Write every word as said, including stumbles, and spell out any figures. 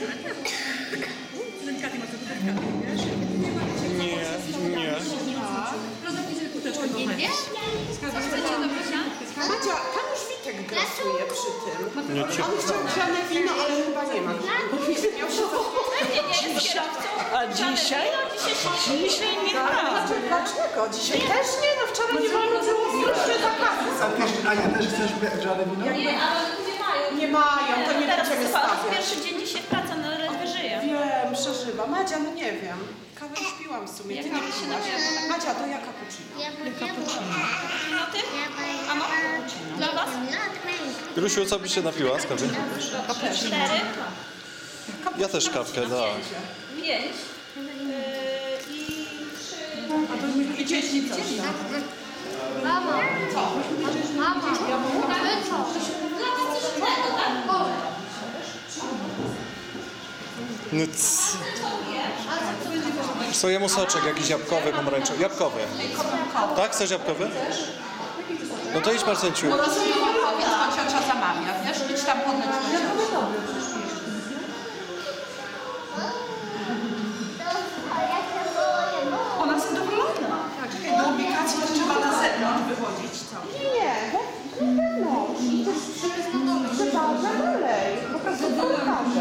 Delikatnie ma to delikatnie, wiesz? Nie, nie. Nie wie? Chcecie do picia? Madzia, pan już Witek grasuje przy tym. Nie, On chciał grzane wino, ale chyba nie ma. Nie, nie, jest kierowcą. A dzisiaj? Dzisiaj nie ma. Dlaczego? Dzisiaj też nie? No wczoraj nie wolno było strasznie zakazy. A też, Ania, też chcesz grzane wino? Nie, ale nie mają. Nie mają, to nie Teraz będziemy chyba stawiać. pierwszy dzień dzisiaj praca, no ledwie żyje. Wiem, przeżywa. Madzia, no nie wiem. Kawę już piłam w sumie, ty Jak nie kawę się piłaś. napiła? Madzia, to ja cappuccino. No ty? Ano? Dla was? Ilusiu, co byś się napiła z kawy? Cztery? Ja też kawkę, tak. Pięć? Yy, I trzy... A to my i dzieci coś. Mama, co? Mama, mamy co? Dla was coś innego, tak? No c... Co jemu soczek jakiś jabłkowy, pomarańczowy. Jabłkowy. Tak? Chcesz jabłkowy? No to idź, Marcenciu. Ona sobie nie powiedz, bo ciocia zamawia, wiesz? Idź tam podleć do cioci. Ona jest zadowolona. Tak, czekaj, do ubikacji to trzeba na zewnątrz wychodzić. Co? Nie, nie. No, to jest dalej. Po prostu